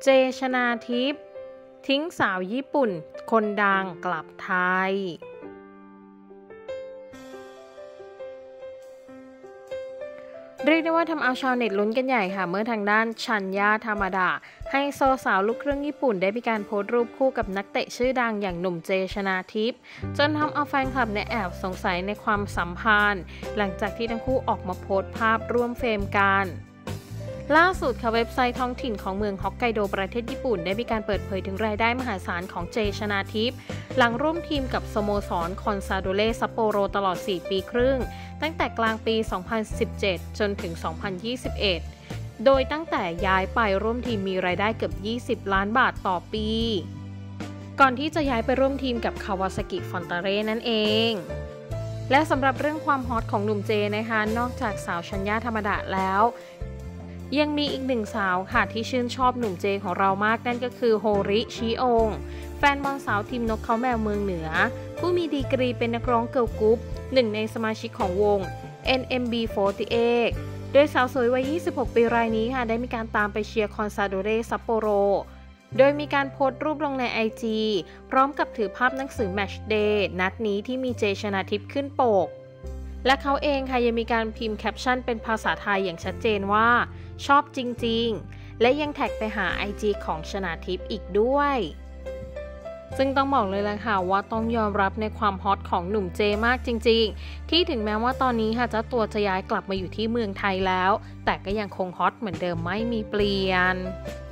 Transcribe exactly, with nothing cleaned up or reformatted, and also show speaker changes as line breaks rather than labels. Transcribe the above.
เจ ชนาทิพย์ทิ้งสาวญี่ปุ่นคนดังกลับไทยเรียกได้ว่าทำเอาชาวเน็ตลุ้นกันใหญ่ค่ะเมื่อทางด้านชัญญาธรรมดาให้โซสาวลูกครึ่งญี่ปุ่นได้มีการโพสต์รูปคู่กับนักเตะชื่อดังอย่างหนุ่มเจ ชนาทิพย์จนทำเอาแฟนคลับเนี่ยแอบสงสัยในความสัมพันธ์หลังจากที่ทั้งคู่ออกมาโพสต์ภาพร่วมเฟรมกันล่าสุดค่ะเว็บไซต์ท้องถิ่นของเมืองฮอกไกโดประเทศญี่ปุ่นได้มีการเปิดเผยถึงรายได้มหาศาลของเจ ชนาทิพย์หลังร่วมทีมกับสโมสรคอนซาโดเล่ซัปโปโรตลอดสี่ปีครึ่งตั้งแต่กลางปีสองพันสิบเจ็ดจนถึงสองพันยี่สิบเอ็ดโดยตั้งแต่ย้ายไปร่วมทีมมีรายได้เกือบยี่สิบล้านบาทต่อปีก่อนที่จะย้ายไปร่วมทีมกับคาวาซากิฟอนตาเร่นั่นเองและสำหรับเรื่องความฮอตของหนุ่มเจนะคะนอกจากสาวชัญญาธรรมดาแล้วยังมีอีกหนึ่งสาวค่ะที่ชื่นชอบหนุ่มเจของเรามากนั่นก็คือโฮริชิโองแฟนบอลสาวทีมนกเขาแมวเมืองเหนือผู้มีดีกรีเป็นนักร้องเกิร์ลกรุ๊ปหนึ่งในสมาชิกของวง เอ็น เอ็ม บี สี่สิบแปด โดยสาวสวยวัยยี่สิบหกปีรายนี้ค่ะได้มีการตามไปเชียร์คอนซาโดเร่ซัปโปโรโดยมีการโพสต์รูปลงใน ไอ จี พร้อมกับถือภาพหนังสือแมตช์เดย์นัดนี้ที่มีเจ ชนาทิพย์ขึ้นปกและเขาเองค่ะยังมีการพิมพ์แคปชั่นเป็นภาษาไทยอย่างชัดเจนว่าชอบจริงๆและยังแท็กไปหา ไอ จี ของชนาทิพย์อีกด้วยซึ่งต้องบอกเลยแหละค่ะว่าต้องยอมรับในความฮอตของหนุ่มเจมากจริงๆที่ถึงแม้ว่าตอนนี้ค่ะเจ้าตัวจะย้ายกลับมาอยู่ที่เมืองไทยแล้วแต่ก็ยังคงฮอตเหมือนเดิมไม่มีเปลี่ยน